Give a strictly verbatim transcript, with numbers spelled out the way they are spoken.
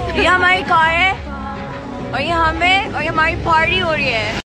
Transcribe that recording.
ये हमारी कार है और ये हमें और ये हमारी पार्टी हो रही है।